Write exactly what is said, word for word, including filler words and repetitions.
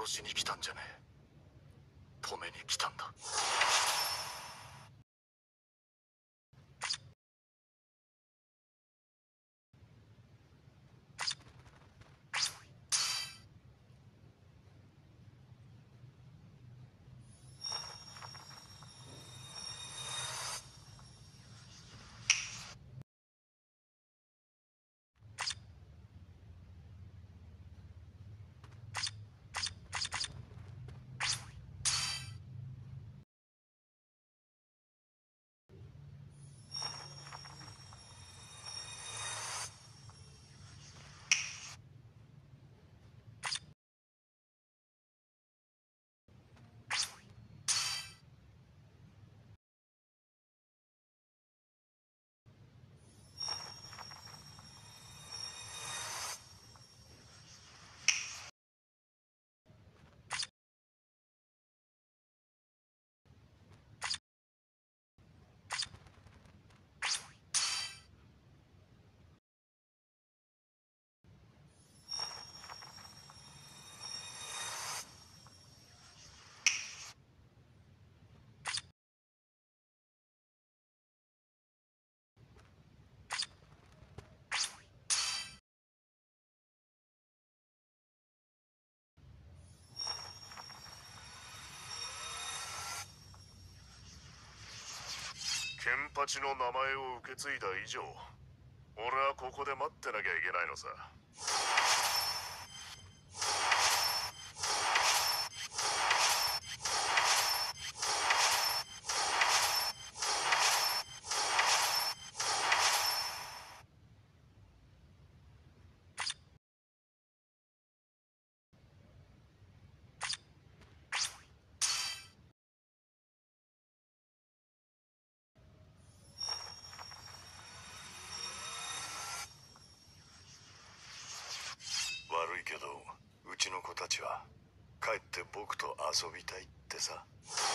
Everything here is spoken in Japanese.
殺しに来たんじゃねえ。止めに来たんだ。ケンパチの名前を受け継いだ以上、俺はここで待ってなきゃいけないのさ。悪いけど、うちの子たちは帰って僕と遊びたいってさ。